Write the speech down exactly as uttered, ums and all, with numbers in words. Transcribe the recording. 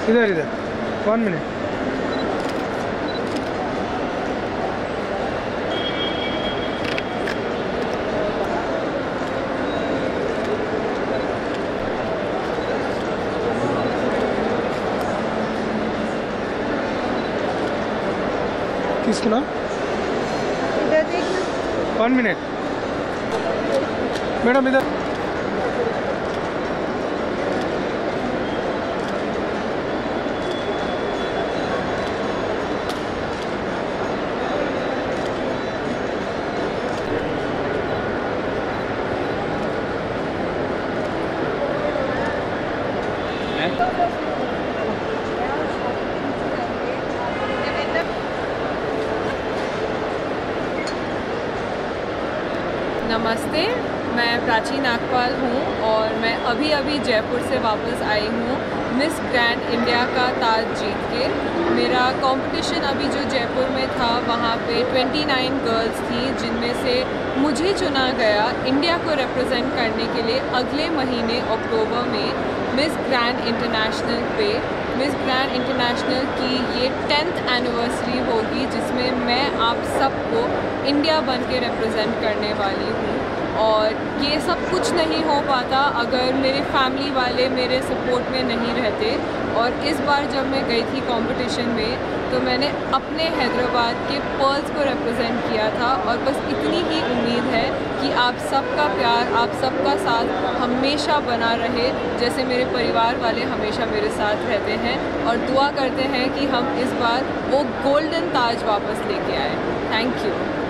इधर इधर one minute. किसका नाम? इधर देखना। वन मिनट मैडम इधर। नमस्ते, मैं प्राची नागपाल हूँ और मैं अभी अभी जयपुर से वापस आई हूँ मिस ग्रैंड इंडिया का ताज जीत के। मेरा कंपटीशन अभी जो जयपुर में था वहाँ पे उनतीस गर्ल्स थी, जिनमें से मुझे चुना गया इंडिया को रिप्रेजेंट करने के लिए अगले महीने अक्टूबर में मिस ग्रैंड इंटरनेशनल पे। मिस ग्रैंड इंटरनेशनल की ये टेंथ एनिवर्सरी होगी, जिसमें मैं आप सबको इंडिया बन के रिप्रेजेंट करने वाली हूँ। और ये सब कुछ नहीं हो पाता अगर मेरे फैमिली वाले मेरे सपोर्ट में नहीं रहते। और इस बार जब मैं गई थी कंपटीशन में तो मैंने अपने हैदराबाद के पर्ल्स को रिप्रेजेंट किया था। और बस इतनी ही उम्मीद है कि आप सबका प्यार, आप सबका साथ हमेशा बना रहे, जैसे मेरे परिवार वाले हमेशा मेरे साथ रहते हैं। और दुआ करते हैं कि हम इस बार वो गोल्डन ताज वापस लेके आए। Thank you.